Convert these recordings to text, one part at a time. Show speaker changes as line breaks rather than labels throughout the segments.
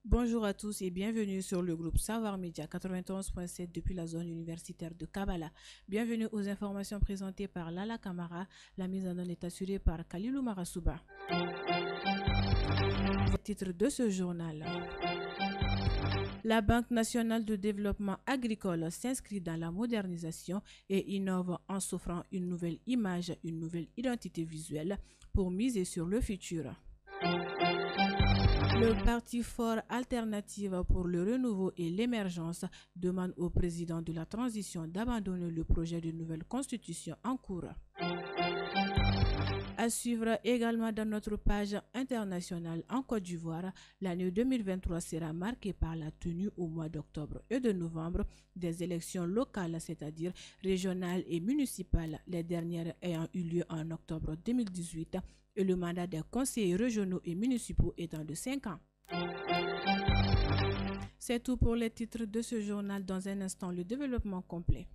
Bonjour à tous et bienvenue sur le groupe Savoir Média 91.7 depuis la zone universitaire de Kabbalah. Bienvenue aux informations présentées par Lala Kamara. La mise en onde est assurée par Kalilou Marasouba. Le titre de ce journal. La Banque nationale de développement agricole s'inscrit dans la modernisation et innove en s'offrant une nouvelle image, une nouvelle identité visuelle pour miser sur le futur. Le parti fort Alternative pour le renouveau et l'émergence demande au président de la transition d'abandonner le projet de nouvelle constitution en cours. À suivre également dans notre page internationale en Côte d'Ivoire, l'année 2023 sera marquée par la tenue au mois d'octobre et de novembre des élections locales, c'est-à-dire régionales et municipales, les dernières ayant eu lieu en octobre 2018 et le mandat des conseillers régionaux et municipaux étant de 5 ans. C'est tout pour les titres de ce journal. Dans un instant, le développement complet.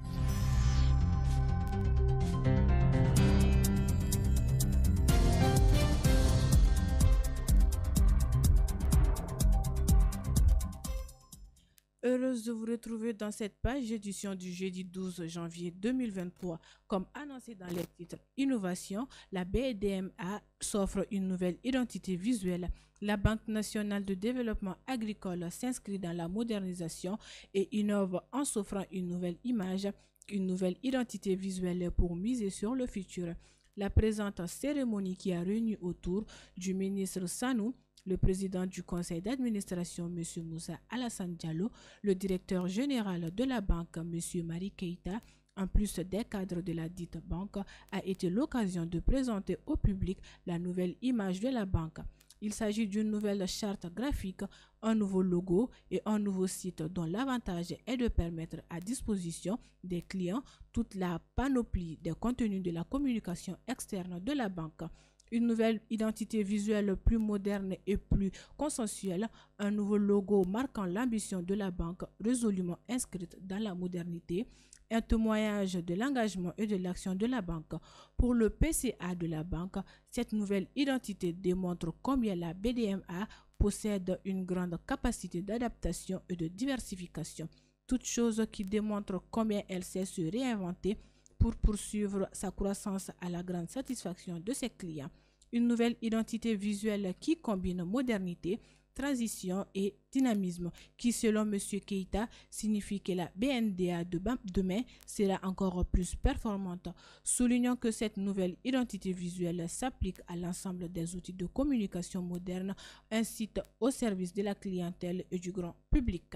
Heureuse de vous retrouver dans cette page d'édition du jeudi 12 janvier 2023. Comme annoncé dans les titres Innovation, la BDMA s'offre une nouvelle identité visuelle. La Banque nationale de développement agricole s'inscrit dans la modernisation et innove en s'offrant une nouvelle image, une nouvelle identité visuelle pour miser sur le futur. La présente cérémonie qui a réuni autour du ministre Sanou, le président du conseil d'administration, M. Moussa Alassane Diallo, le directeur général de la banque, M. Mari Keita, en plus des cadres de la dite banque, a été l'occasion de présenter au public la nouvelle image de la banque. Il s'agit d'une nouvelle charte graphique, un nouveau logo et un nouveau site dont l'avantage est de permettre à disposition des clients toute la panoplie des contenus de la communication externe de la banque. Une nouvelle identité visuelle plus moderne et plus consensuelle, un nouveau logo marquant l'ambition de la banque résolument inscrite dans la modernité, un témoignage de l'engagement et de l'action de la banque. Pour le PCA de la banque, cette nouvelle identité démontre combien la BDMA possède une grande capacité d'adaptation et de diversification, toute chose qui démontre combien elle sait se réinventer pour poursuivre sa croissance à la grande satisfaction de ses clients. Une nouvelle identité visuelle qui combine modernité, transition et dynamisme, qui selon M. Keita signifie que la BNDA de demain sera encore plus performante. Soulignons que cette nouvelle identité visuelle s'applique à l'ensemble des outils de communication moderne, ainsi au service de la clientèle et du grand public.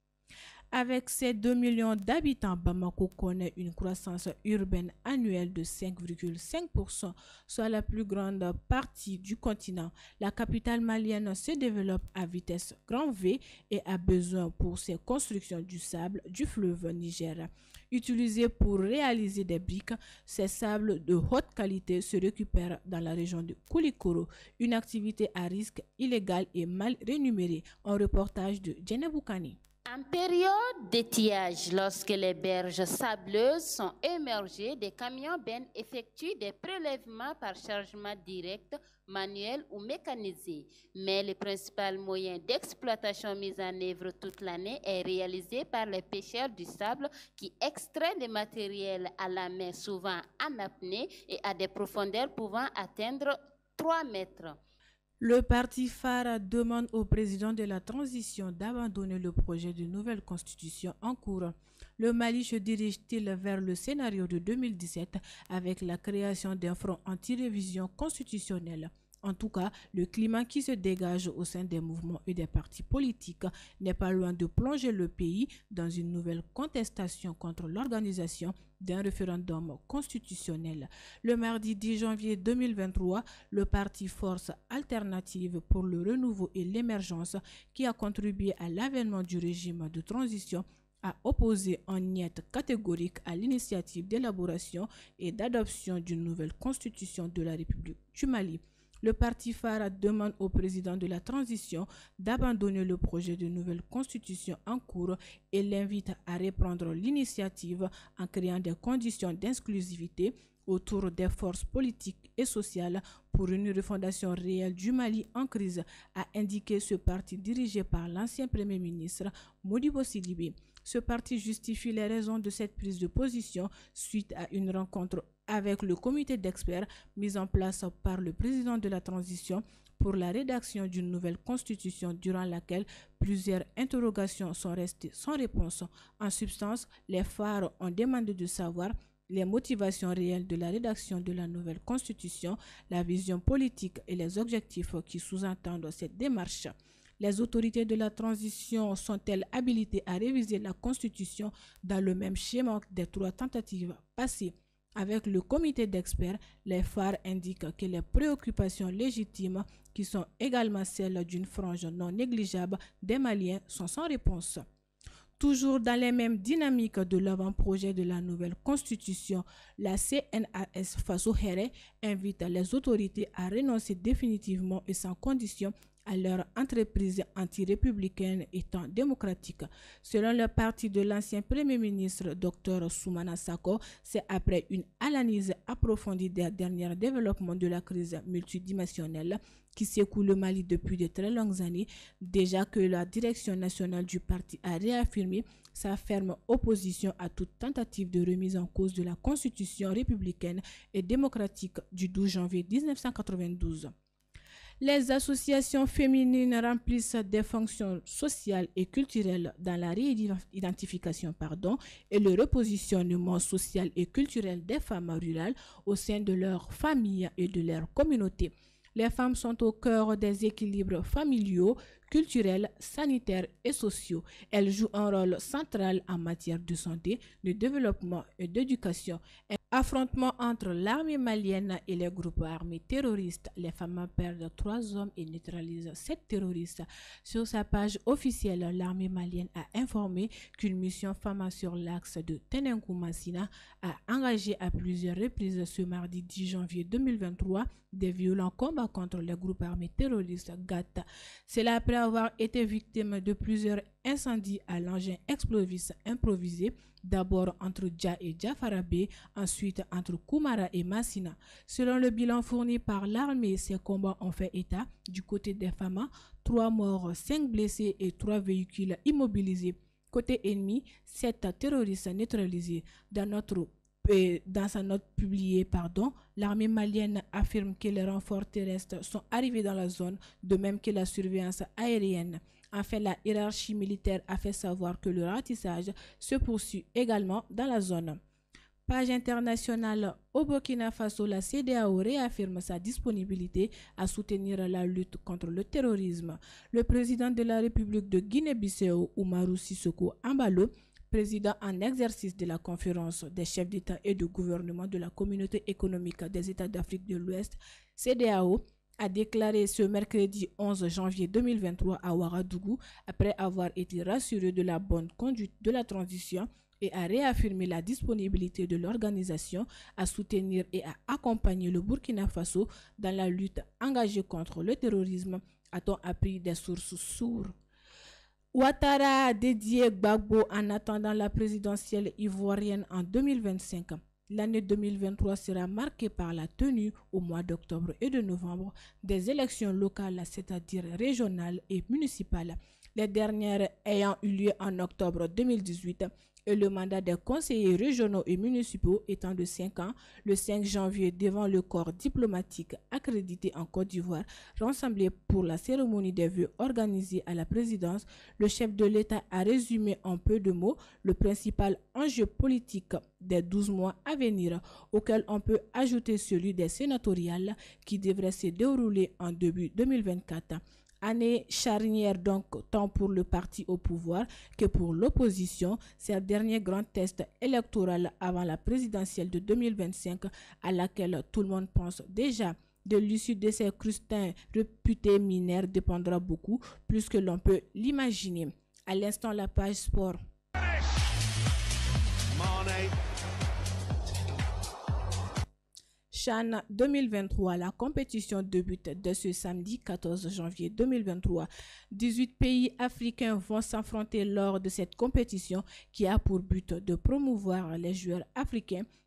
Avec ses 2 millions d'habitants, Bamako connaît une croissance urbaine annuelle de 5,5%, soit la plus grande partie du continent. La capitale malienne se développe à vitesse grand V et a besoin pour ses constructions du sable du fleuve Niger. Utilisés pour réaliser des briques, ces sables de haute qualité se récupèrent dans la région de Koulikoro, une activité à risque, illégale et mal rémunérée. Un reportage de Djeneboukani.
En période d'étiage, lorsque les berges sableuses sont émergées, des camions bennes effectuent des prélèvements par chargement direct, manuel ou mécanisé. Mais le principal moyen d'exploitation mis en œuvre toute l'année est réalisé par les pêcheurs du sable qui extraient le matériel à la main, souvent en apnée et à des profondeurs pouvant atteindre 3 mètres.
Le parti phare demande au président de la transition d'abandonner le projet de nouvelle constitution en cours. Le Mali se dirige-t-il vers le scénario de 2017 avec la création d'un front anti-révision constitutionnelle? En tout cas, le climat qui se dégage au sein des mouvements et des partis politiques n'est pas loin de plonger le pays dans une nouvelle contestation contre l'organisation d'un référendum constitutionnel. Le mardi 10 janvier 2023, le parti Force Alternative pour le renouveau et l'émergence, qui a contribué à l'avènement du régime de transition, a opposé un niet catégorique à l'initiative d'élaboration et d'adoption d'une nouvelle constitution de la République du Mali. Le parti phare demande au président de la transition d'abandonner le projet de nouvelle constitution en cours et l'invite à reprendre l'initiative en créant des conditions d'inclusivité autour des forces politiques et sociales pour une refondation réelle du Mali en crise, a indiqué ce parti dirigé par l'ancien Premier ministre Modibo Sidibé. Ce parti justifie les raisons de cette prise de position suite à une rencontre avec le comité d'experts mis en place par le président de la transition pour la rédaction d'une nouvelle constitution durant laquelle plusieurs interrogations sont restées sans réponse. En substance, les phares ont demandé de savoir les motivations réelles de la rédaction de la nouvelle constitution, la vision politique et les objectifs qui sous-entendent cette démarche. Les autorités de la transition sont-elles habilitées à réviser la constitution dans le même schéma des 3 tentatives passées? Avec le comité d'experts, les phares indiquent que les préoccupations légitimes, qui sont également celles d'une frange non négligeable des Maliens, sont sans réponse. Toujours dans les mêmes dynamiques de l'avant-projet de la nouvelle constitution, la CNAS Faso Here invite les autorités à renoncer définitivement et sans condition à leur entreprise anti-républicaine étant démocratique. Selon le parti de l'ancien Premier ministre Dr Soumana Sako, c'est après une analyse approfondie des derniers développements de la crise multidimensionnelle qui secoue le Mali depuis de très longues années, déjà que la direction nationale du parti a réaffirmé sa ferme opposition à toute tentative de remise en cause de la constitution républicaine et démocratique du 12 janvier 1992. Les associations féminines remplissent des fonctions sociales et culturelles dans la réidentification et le repositionnement social et culturel des femmes rurales au sein de leur famille et de leur communauté. Les femmes sont au cœur des équilibres familiaux, culturels, sanitaires et sociaux. Elles jouent un rôle central en matière de santé, de développement et d'éducation. Affrontement entre l'armée malienne et les groupes armés terroristes. Les femmes perdent 3 hommes et neutralisent 7 terroristes. Sur sa page officielle, l'armée malienne a informé qu'une mission femmes sur l'axe de Tenenkou-Massina a engagé à plusieurs reprises ce mardi 10 janvier 2023 des violents combats contre les groupes armés terroristes GAT. C'est après avoir été victime de plusieurs incendies à l'engin explosif improvisé, d'abord entre Dja et Djafarabé, ensuite entre Koumara et Massina. Selon le bilan fourni par l'armée, ces combats ont fait état, du côté des femmes, 3 morts, 5 blessés et 3 véhicules immobilisés. Côté ennemi, 7 terroristes neutralisés. Dans sa note publiée, l'armée malienne affirme que les renforts terrestres sont arrivés dans la zone, de même que la surveillance aérienne. Enfin, la hiérarchie militaire a fait savoir que le ratissage se poursuit également dans la zone. Page internationale, au Burkina Faso, la CEDEAO réaffirme sa disponibilité à soutenir la lutte contre le terrorisme. Le président de la République de Guinée-Bissau, Oumarou Sissoko Embalo, président en exercice de la conférence des chefs d'État et de gouvernement de la Communauté économique des États d'Afrique de l'Ouest, CEDEAO, a déclaré ce mercredi 11 janvier 2023 à Ouagadougou, après avoir été rassuré de la bonne conduite de la transition, et a réaffirmé la disponibilité de l'organisation à soutenir et à accompagner le Burkina Faso dans la lutte engagée contre le terrorisme, a-t-on appris des sources sourdes. Ouattara a dédié Gbagbo en attendant la présidentielle ivoirienne en 2025. L'année 2023 sera marquée par la tenue au mois d'octobre et de novembre des élections locales, c'est-à-dire régionales et municipales, les dernières ayant eu lieu en octobre 2018 et le mandat des conseillers régionaux et municipaux étant de 5 ans, le 5 janvier devant le corps diplomatique accrédité en Côte d'Ivoire, rassemblé pour la cérémonie des vœux organisée à la présidence, le chef de l'État a résumé en peu de mots le principal enjeu politique des 12 mois à venir, auquel on peut ajouter celui des sénatoriales qui devrait se dérouler en début 2024. Année charnière donc tant pour le parti au pouvoir que pour l'opposition, c'est le dernier grand test électoral avant la présidentielle de 2025 à laquelle tout le monde pense déjà. De l'issue de ces crustins réputés mineurs dépendra beaucoup plus que l'on peut l'imaginer. À l'instant, la page sport. CHAN 2023, la compétition débute dès ce samedi 14 janvier 2023. 18 pays africains vont s'affronter lors de cette compétition qui a pour but de promouvoir les joueurs africains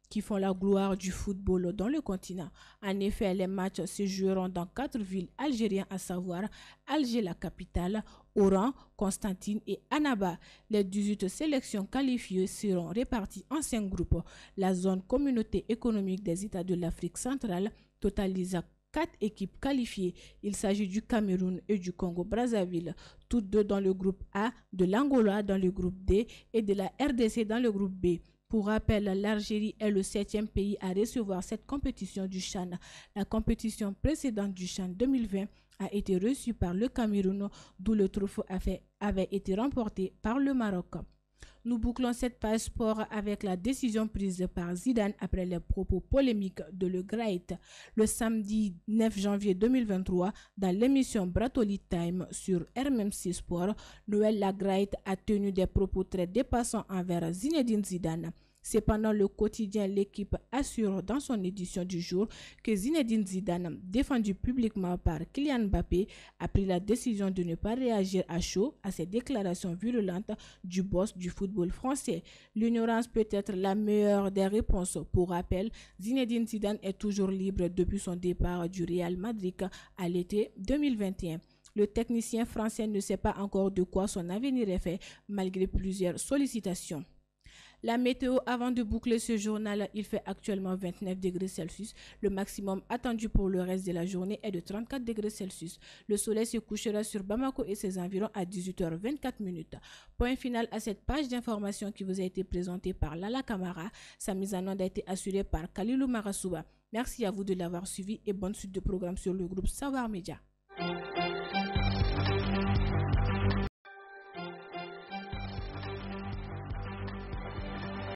qui font la gloire du football dans le continent. En effet, les matchs se joueront dans 4 villes algériennes, à savoir Alger, la capitale, Oran, Constantine et Annaba. Les 18 sélections qualifiées seront réparties en 5 groupes. La zone communauté économique des États de l'Afrique centrale totalise 4 équipes qualifiées. Il s'agit du Cameroun et du Congo-Brazzaville, toutes deux dans le groupe A, de l'Angola dans le groupe D et de la RDC dans le groupe B. Pour rappel, l'Algérie est le 7e pays à recevoir cette compétition du CHAN. La compétition précédente du CHAN 2020 a été reçue par le Cameroun, d'où le trophée avait été remporté par le Maroc. Nous bouclons cette page sport avec la décision prise par Zidane après les propos polémiques de Le Graët le samedi 9 janvier 2023 dans l'émission Bratoli Time sur RMC Sport. Noël Le Graët a tenu des propos très dépassants envers Zinedine Zidane. Cependant, le quotidien L'équipe assure dans son édition du jour que Zinedine Zidane, défendu publiquement par Kylian Mbappé, a pris la décision de ne pas réagir à chaud à ces déclarations virulentes du boss du football français. L'ignorance peut être la meilleure des réponses. Pour rappel, Zinedine Zidane est toujours libre depuis son départ du Real Madrid à l'été 2021. Le technicien français ne sait pas encore de quoi son avenir est fait malgré plusieurs sollicitations. La météo avant de boucler ce journal, il fait actuellement 29 degrés Celsius. Le maximum attendu pour le reste de la journée est de 34 degrés Celsius. Le soleil se couchera sur Bamako et ses environs à 18h24. Point final à cette page d'information qui vous a été présentée par Lala Kamara. Sa mise en onde a été assurée par Kalilou Marasouba. Merci à vous de l'avoir suivi et bonne suite de programme sur le groupe Savoir Média.